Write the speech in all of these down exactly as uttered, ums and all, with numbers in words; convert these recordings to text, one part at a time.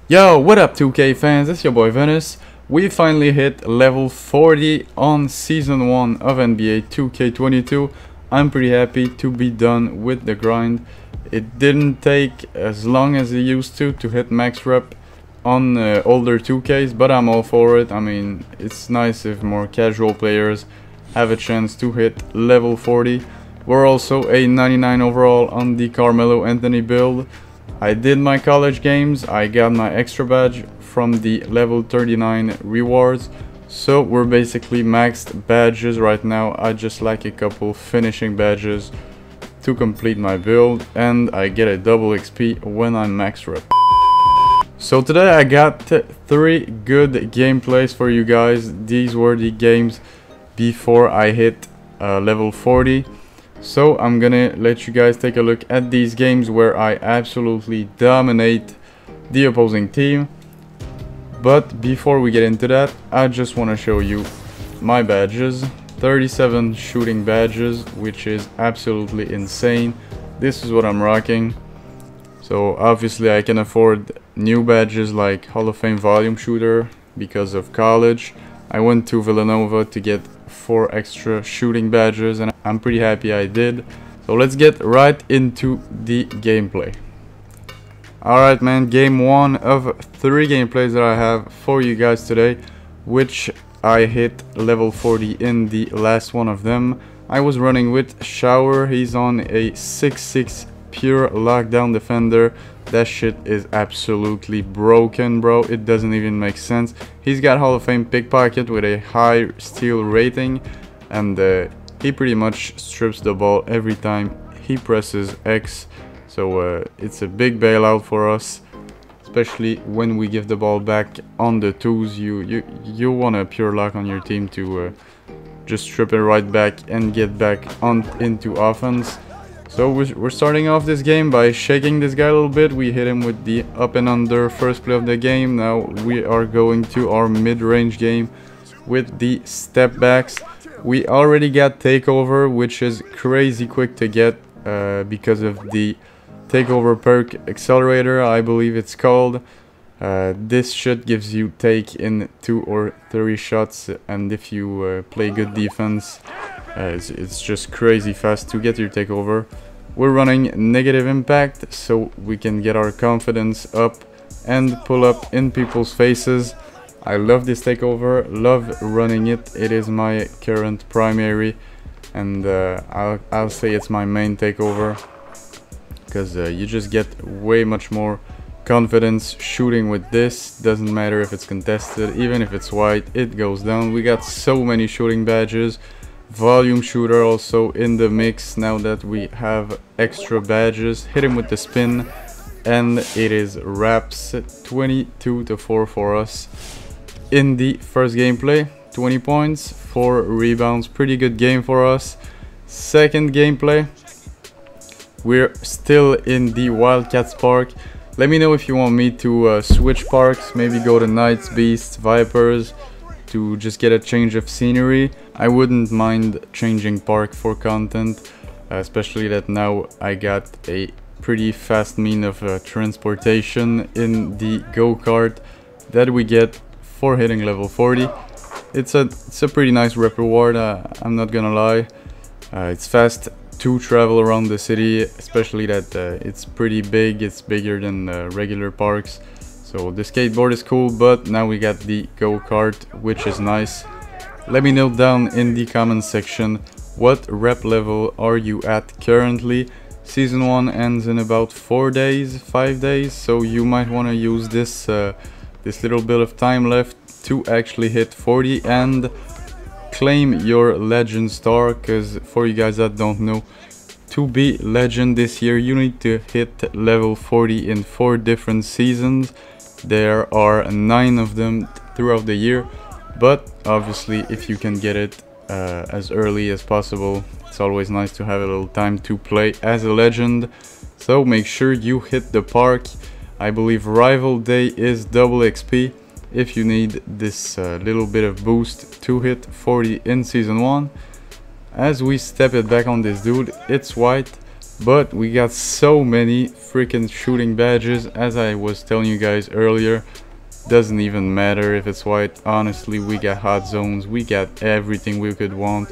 Yo, what up two K fans, it's your boy Venice. We finally hit level forty on season one of N B A two K twenty-two. I'm pretty happy to be done with the grind. It didn't take as long as it used to to hit max rep on uh, older two Ks, but I'm all for it. I mean, it's nice if more casual players have a chance to hit level forty. We're also a ninety-nine overall on the Carmelo Anthony build. I did my college games, I got my extra badge from the level thirty-nine rewards, so we're basically maxed badges right now. I just like a couple finishing badges to complete my build, and I get a double X P when I'm max rep. So today I got three good gameplays for you guys. These were the games before I hit uh, level forty. So I'm gonna let you guys take a look at these games where I absolutely dominate the opposing team. But before we get into that, I just want to show you my badges. thirty-seven shooting badges, which is absolutely insane. This is what I'm rocking. So obviously I can afford new badges like Hall of Fame volume shooter because of college. I went to Villanova to get four extra shooting badges and I'm pretty happy I did. So let's get right into the gameplay. Alright man, game one of three gameplays that I have for you guys today, which I hit level forty in the last one of them. I was running with Shower. He's on a six six pure lockdown defender. That shit is absolutely broken, bro. It doesn't even make sense. He's got Hall of Fame pickpocket with a high steal rating, and uh, he pretty much strips the ball every time he presses X. So uh, it's a big bailout for us, especially when we give the ball back on the twos. You you you want a pure lock on your team to uh, just strip it right back and get back on into offense. So we're starting off this game by shaking this guy a little bit. We hit him with the up and under first play of the game. Now we are going to our mid-range game with the step backs. We already got takeover, which is crazy quick to get uh, because of the takeover perk accelerator, I believe it's called. Uh, this shit gives you take in two or three shots, and if you uh, play good defense, uh, it's, it's just crazy fast to get your takeover. We're running negative impact so we can get our confidence up and pull up in people's faces. I love this takeover, love running it. It is my current primary, and uh, I'll, I'll say it's my main takeover because uh, you just get way much more confidence shooting with this. Doesn't matter if it's contested, even if it's white, it goes down. We got so many shooting badges. Volume shooter also in the mix now that we have extra badges. Hit him with the spin and it is wraps. Twenty-two to four for us in the first gameplay. Twenty points, four rebounds, pretty good game for us. Second gameplay, we're still in the Wildcats park. Let me know if you want me to uh, switch parks, maybe go to Knights, Beasts, Vipers, to just get a change of scenery. I wouldn't mind changing park for content, uh, especially that now I got a pretty fast mean of uh, transportation in the go-kart that we get for hitting level forty. It's a, it's a pretty nice rep reward, uh, I'm not gonna lie. Uh, it's fast to travel around the city, especially that uh, it's pretty big. It's bigger than uh, regular parks. So the skateboard is cool, but now we got the go-kart, which is nice. Let me know down in the comment section what rep level are you at currently. Season one ends in about four days, five days, so you might want to use this uh, this little bit of time left to actually hit forty and claim your legend star. Because for you guys that don't know, to be legend this year you need to hit level forty in four different seasons. There are nine of them throughout the year, but obviously if you can get it uh, as early as possible, it's always nice to have a little time to play as a legend. So make sure you hit the park. I believe rival day is double X P if you need this uh, little bit of boost to hit forty in season one. As we step it back on this dude, it's white. but we got so many freaking shooting badges. As I was telling you guys earlier, doesn't even matter if it's white. Honestly, we got hot zones, we got everything we could want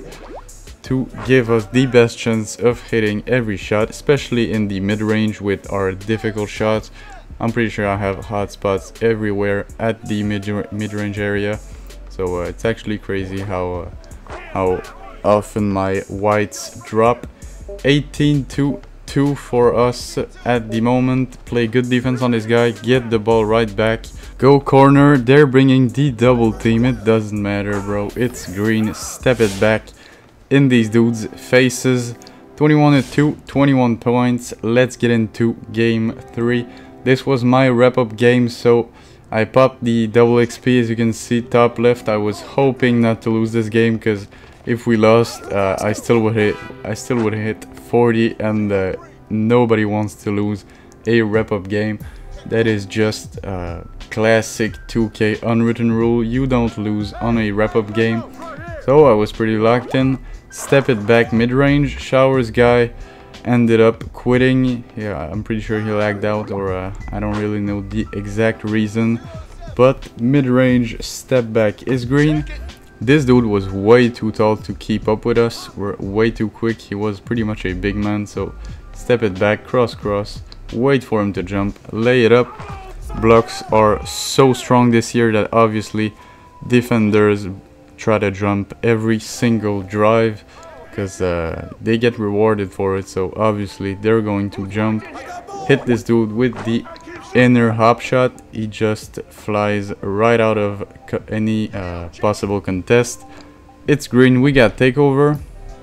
to give us the best chance of hitting every shot, especially in the mid-range with our difficult shots. I'm pretty sure I have hot spots everywhere at the mid mid-range area, so uh, it's actually crazy how uh, how often my whites drop. eighteen to two for us at the moment. Play good defense on this guy, get the ball right back, go corner. They're bringing the double team. It doesn't matter, bro, it's green. Step it back in these dudes' faces. Twenty-one to two, twenty-one points. Let's get into game three. This was my wrap-up game, so I popped the double X P, as you can see top left. I was hoping not to lose this game, because if we lost, uh, I still would hit. I still would hit forty, and uh, nobody wants to lose a wrap-up game. That is just uh, classic two K unwritten rule. You don't lose on a wrap-up game. So I was pretty locked in. Step it back mid-range. Showers guy ended up quitting. Yeah, I'm pretty sure he lagged out, or uh, I don't really know the exact reason. But mid-range step back is green. This dude was way too tall to keep up with us. We're way too quick. He was pretty much a big man. So step it back, cross cross, wait for him to jump, lay it up. Blocks are so strong this year that obviously defenders try to jump every single drive, because uh, they get rewarded for it. So obviously they're going to jump. Hit this dude with the inner hop shot. He just flies right out of any uh, possible contest. It's green. We got takeover.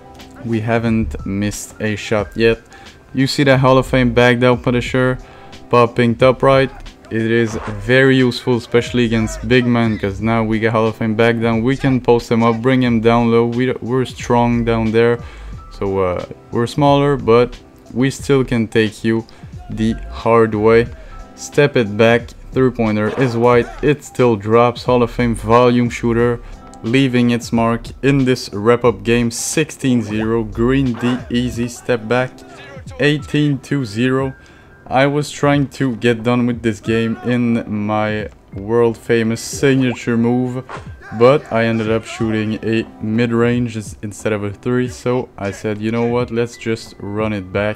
We haven't missed a shot yet. You see that Hall of Fame bagged out Punisher popping top right. It is very useful, especially against big men, because now we get Hall of Fame back down. We can post him up, bring him down low. We, we're strong down there, so uh, we're smaller, but we still can take you the hard way. Step it back, three-pointer is white. It still drops. Hall of Fame volume shooter, leaving its mark in this wrap-up game. Sixteen zero, green D, easy step back. Eighteen to zero. I was trying to get done with this game in my world famous signature move, but I ended up shooting a mid-range instead of a three, so I said, you know what, let's just run it back,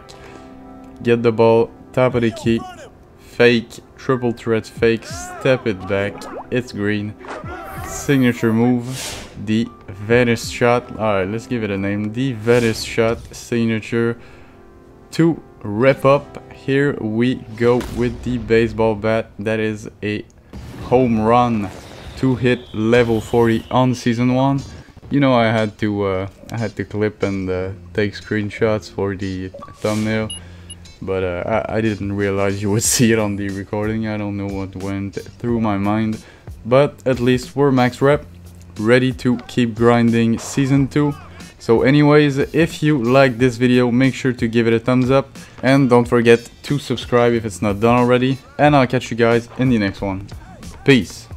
get the ball, top of the key, fake, triple threat fake, step it back, it's green. Signature move, the Venice shot. Alright, let's give it a name, the Venice shot signature. To wrap up, here we go with the baseball bat. That is a home run to hit level forty on season one. You know, I had to uh, I had to clip and uh, take screenshots for the thumbnail, but uh, I, I didn't realize you would see it on the recording. I don't know what went through my mind, but at least we're max rep, ready to keep grinding season two. So anyways, if you like this video, make sure to give it a thumbs up, and don't forget to subscribe if it's not done already, and I'll catch you guys in the next one. Peace.